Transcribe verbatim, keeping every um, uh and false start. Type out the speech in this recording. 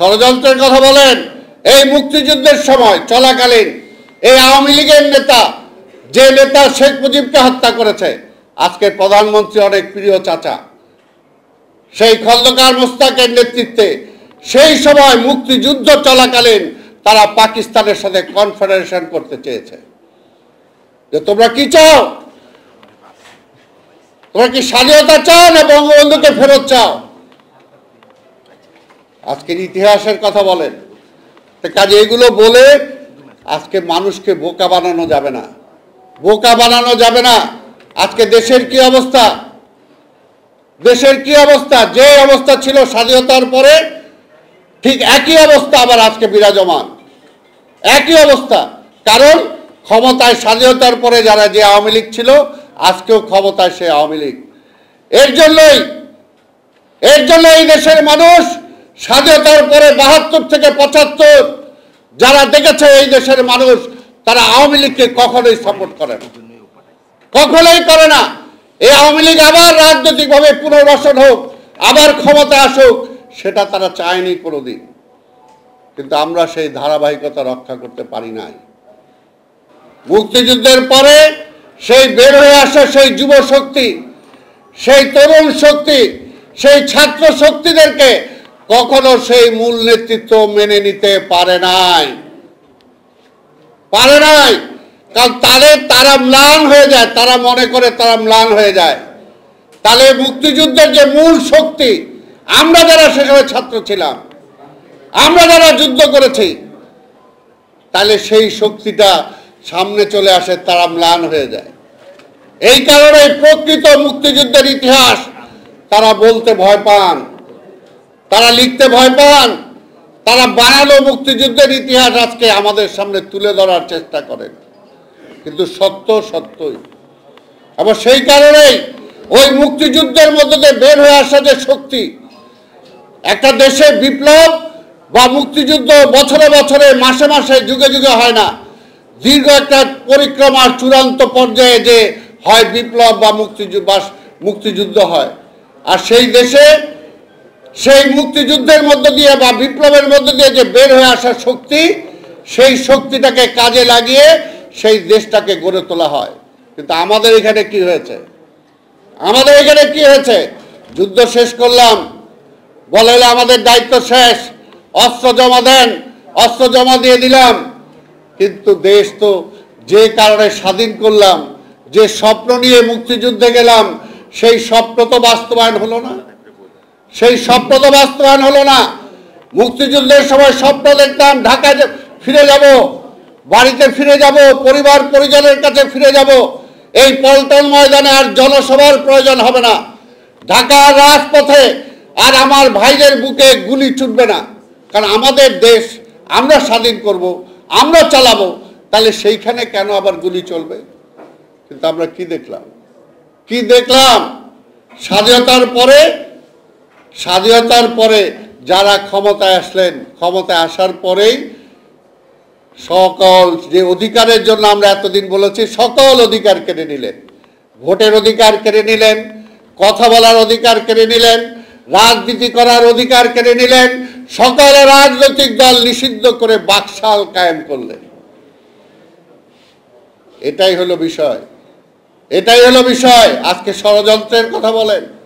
ষড়যন্ত্রের কথা বলেন। এই মুক্তিযুদ্ধের সময় চলাকালীন এই আওয়ামী লীগের নেতা, যে নেতা শেখ মুজিবকে হত্যা করেছে, আজকের প্রধানমন্ত্রী অনেক প্রিয় চাচা, সেই খন্দকার মোস্তাকের নেতৃত্বে সেই সময় মুক্তিযুদ্ধ চলাকালীন তারা পাকিস্তানের সাথে কনফেডারেশন করতে চেয়েছে। যে তোমরা কি চাও? তোমরা কি স্বাধীনতা চাও না বঙ্গবন্ধুকে ফেরত চাও? আজকের ইতিহাসের কথা বলেন। কাজে এগুলো বলে আজকে মানুষকে বোকা বানানো যাবে না, বোকা বানানো যাবে না। আজকে দেশের কি অবস্থা, দেশের কি অবস্থা, যে অবস্থা ছিল স্বাধীনতার পরে ঠিক একই অবস্থা আবার আজকে বিরাজমান, একই অবস্থা। কারণ ক্ষমতায় স্বাধীনতার পরে যারা যে আওয়ামী লীগ ছিল, আজকেও ক্ষমতায় সে আওয়ামী লীগ। এর জন্যই এর জন্য এই দেশের মানুষ স্বাধীনতার পরে বাহাত্তর থেকে পঁচাত্তর যারা দেখেছে এই দেশের মানুষ, তারা আওয়ামী লীগকে কখনোই সাপোর্ট করে না, কখনোই করে না। এই আওয়ামী লীগ আবার রাজনৈতিকভাবে পুনর্বাসন হোক, আবার ক্ষমতা আসুক, সেটা তারা চায়নি কোনোদিন। কিন্তু আমরা সেই ধারাবাহিকতা রক্ষা করতে পারি নাই। মুক্তিযুদ্ধের পরে সেই বের হয়ে আসা সেই যুব শক্তি, সেই তরুণ শক্তি, সেই ছাত্র শক্তিদেরকে কখনো সেই মূল নেতৃত্ব মেনে নিতে পারে নাই, পারে নাই। কারণ তাদের তারা ম্লান হয়ে যায়, তারা মনে করে তারা ম্লান হয়ে যায়। তাহলে মুক্তিযুদ্ধের যে মূল শক্তি, আমরা যারা সে সময় ছাত্র ছিলাম, আমরা যারা যুদ্ধ করেছি, তাহলে সেই শক্তিটা সামনে চলে আসে, তারা ম্লান হয়ে যায়। এই কারণে প্রকৃত মুক্তিযুদ্ধের ইতিহাস তারা বলতে ভয় পান, তারা লিখতে ভয় পান। তারা বানানো মুক্তিযুদ্ধের ইতিহাস আজকে আমাদের সামনে তুলে ধরার চেষ্টা করেন, কিন্তু সত্য সত্যই। আবার সেই কারণেই ওই মুক্তিযুদ্ধের মধ্যে দিয়ে বের হয়ে আসা যে শক্তি, একটা দেশে বিপ্লব বা মুক্তিযুদ্ধ বছরে বছরে মাসে মাসে যুগে যুগে হয় না, দীর্ঘ একটা পরিক্রমার চূড়ান্ত পর্যায়ে যে হয় বিপ্লব বা মুক্তিযুদ্ধ বা মুক্তিযুদ্ধ হয়। আর সেই দেশে সেই মুক্তিযুদ্ধের মধ্য দিয়ে বা বিপ্লবের মধ্য দিয়ে যে বের হয়ে আসা শক্তি, সেই শক্তিটাকে কাজে লাগিয়ে সেই দেশটাকে গড়ে তোলা হয়। কিন্তু আমাদের এখানে কি হয়েছে, আমাদের এখানে কি হয়েছে? যুদ্ধ শেষ করলাম, বলে আমাদের দায়িত্ব শেষ, অস্ত্র জমা দেন, অস্ত্র জমা দিয়ে দিলাম। কিন্তু দেশ তো যে কারণে স্বাধীন করলাম, যে স্বপ্ন নিয়ে মুক্তিযুদ্ধে গেলাম, সেই স্বপ্ন তো বাস্তবায়ন হলো না, সেই স্বপ্ন তো বাস্তবায়ন হলো না। মুক্তিযুদ্ধের সময় স্বপ্ন দেখতাম ঢাকায় ফিরে যাব, বাড়িতে ফিরে যাব, পরিবার পরিজনের কাছে ফিরে যাব, এই পল্টন ময়দানে আর জনসভার প্রয়োজন হবে না, ঢাকার রাজপথে আর আমার ভাইদের বুকে গুলি ছুটবে না, কারণ আমাদের দেশ আমরা স্বাধীন করব, আমরা চালাবো। তাহলে সেইখানে কেন আবার গুলি চলবে? কিন্তু আমরা কি দেখলাম, কি দেখলাম? স্বাধীনতার পরে স্বাধীনতার পরে যারা ক্ষমতায় আসলেন, ক্ষমতায় আসার পরেই সকল যে অধিকারের জন্য আমরা এতদিন বলেছি, সকল অধিকার কেড়ে নিলেন। ভোটের অধিকার কেড়ে নিলেন, কথা বলার অধিকার কেড়ে নিলেন, রাজনীতি করার অধিকার কেড়ে নিলেন, সকল রাজনৈতিক দল নিষিদ্ধ করে বাকশাল কায়েম করলেন। এটাই হলো বিষয়, এটাই হলো বিষয়। আজকে ষড়যন্ত্রের কথা বলেন,